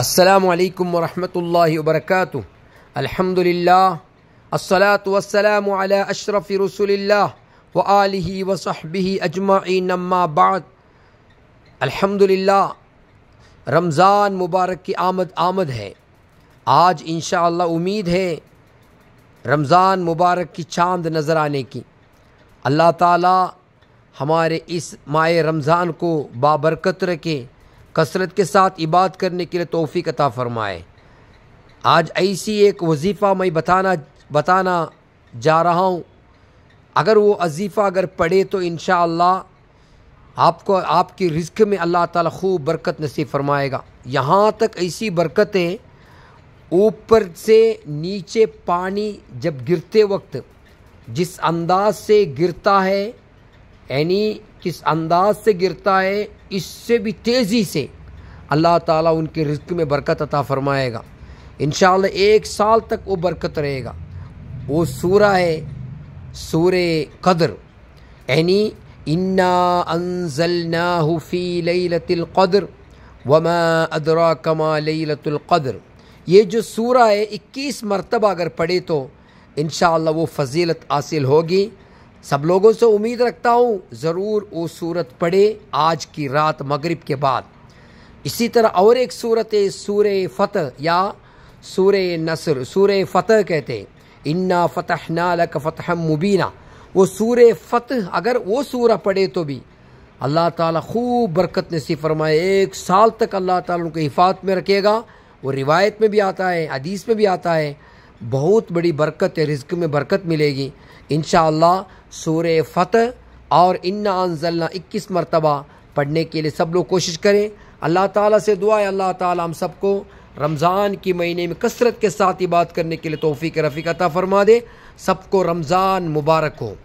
السلام علیکم ورحمۃ اللہ وبرکاتہ۔ الحمدللہ الصلاۃ والسلام علی اشرف رسول اللہ وآلہ وصحبہ اجمعین، اما بعد۔ الحمدللہ رمضان مبارک کی آمد ہے۔ آج انشاءاللہ امید ہے رمضان مبارک کی چاند نظر آنے کی۔ اللہ تعالی ہمارے اس ماہ رمضان کو بابرکت رکھے، کثرت کے ساتھ عبادت کرنے کے لیے توفیق عطا فرمائے۔ آج ایسی ایک وظیفہ میں بتانا جا رہا ہوں، اگر وہ وظیفہ پڑھے تو انشاءاللہ آپ کی رزق میں اللہ تعالیٰ خوب برکت نصیب فرمائے گا۔ یہاں تک ایسی برکتیں، اوپر سے نیچے پانی جب گرتے وقت جس انداز سے گرتا ہے، یعنی کس انداز سے گرتا ہے، اس سے بھی تیزی سے اللہ تعالیٰ ان کے رزق میں برکت عطا فرمائے گا۔ انشاءاللہ 1 سال تک وہ برکت رہے گا۔ وہ سورہ ہے سورہ قدر، یعنی انا انزلناہ فی لیلۃ القدر وما ادراک ما لیلۃ القدر۔ یہ جو سورہ ہے 21 مرتبہ اگر پڑھے تو انشاءاللہ وہ فضیلت حاصل ہوگی۔ سب لوگوں سے امید رکھتا ہوں ضرور وہ سورت پڑھے آج کی رات مغرب کے بعد۔ اسی طرح اور ایک سورت ہے سورہ فتح یا سورہ نصر، سورہ فتح کہتے ہیں، انا فتحنا لک فتحا مبینا۔ وہ سورہ فتح اگر وہ سورہ پڑھے تو بھی اللہ تعالیٰ خوب برکت نصیب فرمائے، 1 سال تک اللہ تعالیٰ ان کو حفاظت میں رکھے گا۔ وہ روایت میں بھی آتا ہے، حدیث میں بھی آتا ہے، بہت بڑی برکت ہے، رزق میں برکت ملے گی انشاءاللہ۔ سورہ فتح اور انا انزلنا 21 مرتبہ پڑھنے کے لیے سب لوگ کوشش کریں۔ اللہ تعالیٰ سے دعا ہے اللہ تعالیٰ ہم سب کو رمضان کی مہینے میں کثرت کے ساتھ عبادت کرنے کے لیے توفیق رفیق عطا فرما دے۔ سب کو رمضان مبارک ہو۔